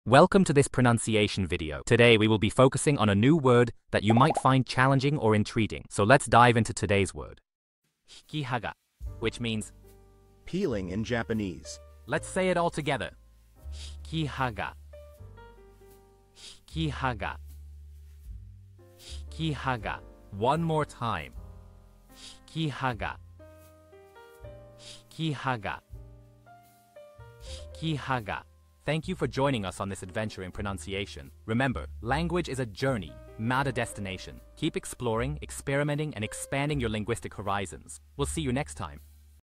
Welcome to this pronunciation video. Today we will be focusing on a new word that you might find challenging or intriguing. So let's dive into today's word. Hikihaga, which means peeling in Japanese. Let's say it all together. Hikihaga. Hikihaga. Hikihaga. One more time. Hikihaga. Hikihaga. Hikihaga. Thank you for joining us on this adventure in pronunciation. Remember, language is a journey, not a destination. Keep exploring, experimenting, and expanding your linguistic horizons. We'll see you next time.